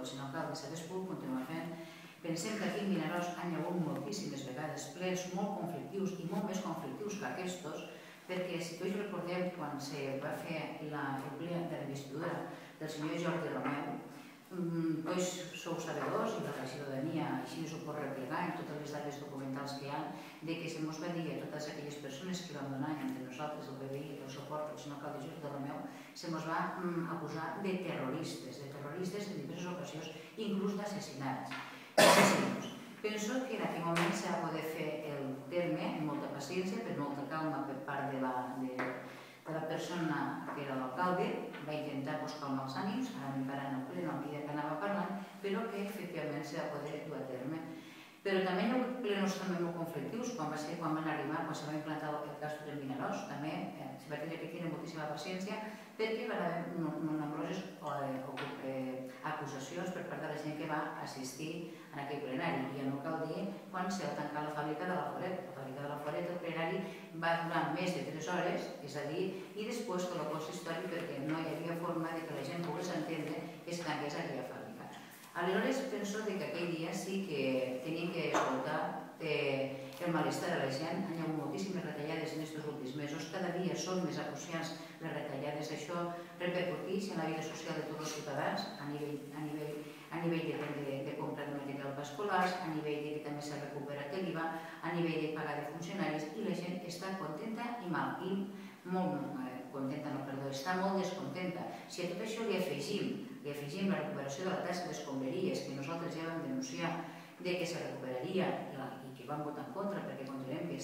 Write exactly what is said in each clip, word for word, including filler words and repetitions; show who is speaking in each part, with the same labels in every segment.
Speaker 1: senyor alcalde, s'hagués pogut continuar fent. Pensem que aquí en Vinaròs han hagut moltíssimes vegades plens molt conflictius i molt més conflictius que aquests, perquè si tots recordem quan se va fer el ple de la investidura del senyor Jordi Romeu, tots sou sabedors i la ciutadania així us ho pot replegar en totes les dades documentals que hi ha, que se ens va dir a totes aquelles persones que van donar entre nosaltres el B B I el suport al senyor alcalde Jordi Romeu, se ens va acusar de terroristes, de terroristes en diverses ocasions, inclús d'assassinats. Penso que en aquell moment s'ha de poder fer el terme amb molta paciència, per molta calma per part de la persona que era l'alcalde, va intentar calmar els ànims, ara m'hi parant el ple, no em que anava parlant, però que efectivament s'ha de poder dur a terme. Però també hi ha hagut plenos també molt conflictius, quan van arribar, quan se va implantar el cas de Vinaròs, també se va tenir que tenir moltíssima paciència, perquè van haver nombroses acusacions per part de la gent que va assistir en aquell plenari. I ja no cal dir quan se va tancar la fàbrica de la Foret. La fàbrica de la Foret, el plenari va durar més de tres hores, és a dir, i després que el consistori perquè no hi havia forma que la gent pogués entendre que es tanqués aquella fàbrica. Aleshores penso que aquell dia sí que tenim que escoltar el malestar de la gent. Hi ha hagut moltíssimes retallades en aquests últims mesos, cada dia són més acuciants les retallades. Això repercuteix en la vida social de tots els ciutadans a nivell de compra de material per escolars, a nivell que també s'ha recuperat l'I V A, a nivell de pagar de funcionaris, i la gent està contenta i mal, i molt contenta, no, perdó, està molt descontenta. Si a tot això li afegim li afegim la recuperació de la taxa d'escombraries, que nosaltres ja vam denunciar que se recuperaria i que vam votar en contra perquè considerem que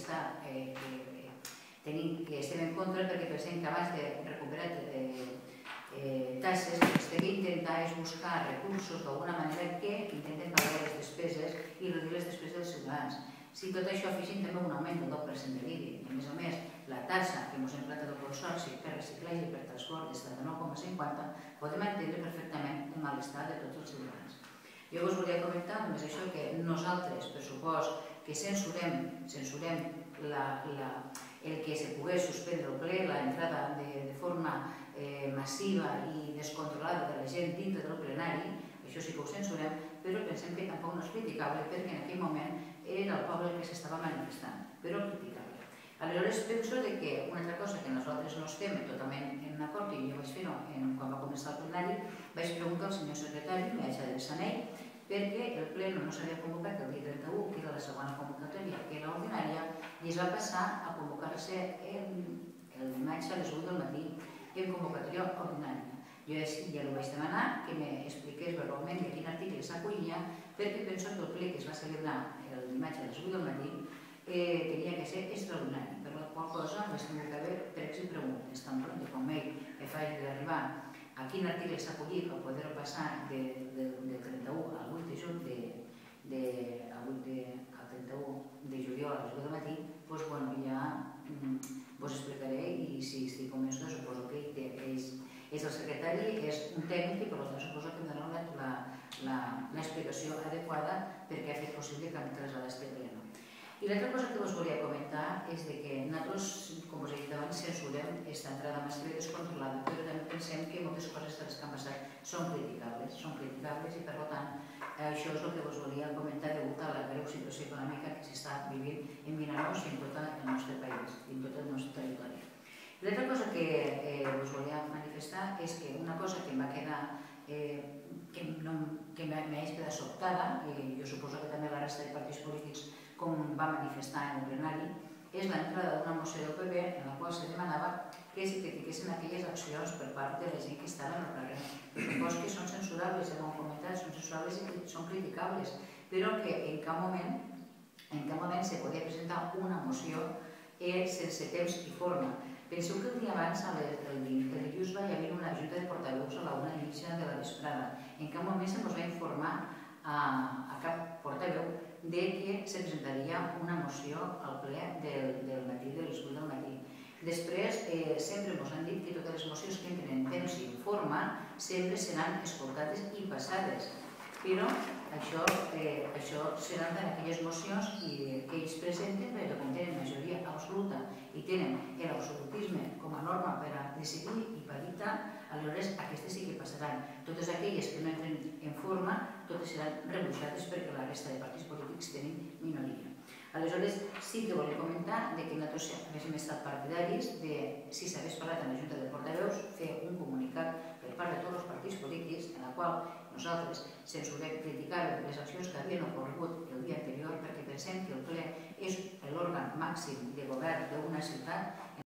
Speaker 1: estem en contra, perquè pensem que abans de recuperar taxes el que intentar és buscar recursos d'alguna manera que intenten pagar les despeses i reduir les despeses dels ciutadans. Si tot això afegim també un augment del deu per cent de l'I B I, i a més a més la taxa que ens hem plantat al consorci per reciclatge i per transport és de nou coma cinquanta, podem entendre perfectament el malestar de tots els ciutadans. Jo us volia comentar només això, que nosaltres, per supost, que censurem el que se pogués suspendre el ple, l'entrada de forma massiva i descontrolada de la gent dintre del plenari, això sí que ho censurem, però pensem que tampoc no és criticable perquè en aquell moment era el poble que s'estava manifestant, però criticable. Aleshores penso que una altra cosa que nosaltres no estem totalment en acord, i jo vaig fer-ho quan va començar el plenari, vaig preguntar al senyor secretari, m'he deixat adreçar a ell, perquè el ple no s'havia convocat el dia trenta-u, que era la segona convocatòria, que era ordinària, i es va passar a convocar-se el dimarts a les vuit del matí en convocatòria ordinària. Jo ja ho vaig demanar, que m'expliqués verbalment de quin article s'acollia, perquè penso que el ple que es va celebrar el dimarts a les vuit del matí tenia que ser extraordinari, per la qual cosa vaig tenir que haver pregs i preguntes, tant de com ell me faci d'arribar a quin article s'acollia per poder passar del trenta-u al vuit de juny, al trenta-u de juliol a les vuit del matí, doncs ja vos explicaré, i si estic convençuda suposo que és el secretari, és un tècnic i per tant suposo que em donarà l'explicació adequada perquè ha fet possible que em traslladés este pleno. I l'altra cosa que us volia comentar és que nosaltres, com us he dit abans, censurem aquesta entrada massiva i descontrolada, però també pensem que moltes coses de les que han passat són criticables, són criticables i per tant això és el que us volia comentar degut a la greu situació econòmica que s'està vivint en Vinaròs i en tot el nostre país, i en tot el nostre territori. L'altra cosa que us volia manifestar és que una cosa que em va quedar que m'ha quedat sobtada, i jo suposo que també la resta de partits polítics com va manifestar en el plenari, és l'entrada d'una moció del P P en la qual se demanava que es critiquessin aquelles accions per part de la gent que estava en el carrer. Suposo que són censurables, ja ho hem comentat, són censurables i són criticables, però que en cap moment en cap moment se podia presentar una moció sense temps i forma. Penseu que el dia abans, el dilluns, va haver una junta de portaveus a la una i mitja de la vesprada. En cap moment se'ns va informar a cap portaveu que se presentaria una moció al ple del matí, de les vuit del matí. Després, sempre ens han dit que totes les mocions que entren en temps i en forma sempre seran escoltades i passades. però això, eh, això seran per aquelles mocions i, que ells presenten, però com tenen majoria absoluta i tenen l'absolutisme com a norma per a decidir i per dictar, aleshores aquestes sí que passaran. Totes aquelles que no entren en forma, totes seran rebutjades perquè la resta de partits polítics tenen minoria. Aleshores, sí que volem comentar que nosaltres haguéssim estat partidaris de, si s'hagués parlat en la Junta de Portaveus, fer un comunicat per part de tots els partits polítics en el qual nosaltres censurem, criticàvem les accions que havien ocorregut el dia anterior perquè pensem que el ple és l'òrgan màxim de govern d'una ciutat